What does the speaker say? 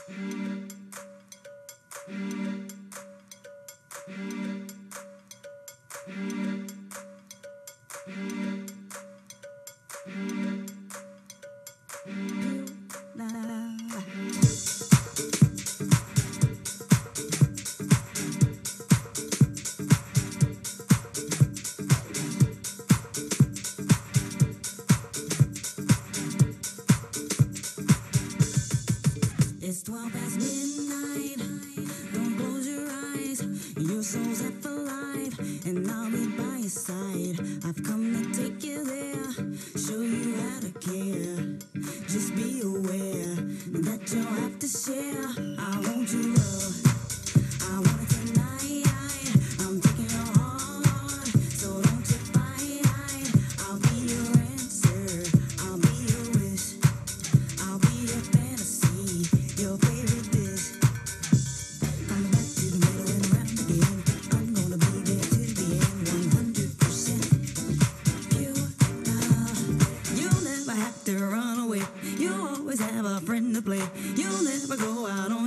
It's 12 past midnight. Don't close your eyes. Your soul's half alive, and I'll be by your side. I've come to take you there, show you how to care. Just be aware that you'll have to share. I want your love. I want it tonight. I'm taking your heart, so don't you fight. I'll be your answer. I'll be your wish. I'll be your fantasy. Your favorite dish. From the back to the middle and around again. I'm gonna be there to the end. 100% pure love. You'll never have to run away. You'll always have a friend to play. You'll never go out on